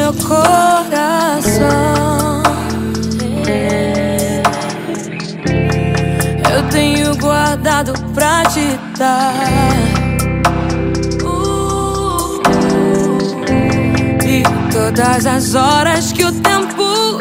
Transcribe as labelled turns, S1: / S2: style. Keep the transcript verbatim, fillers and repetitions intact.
S1: meu coração. Eu tenho guardado pra te dar. uh, E todas as horas que o tempo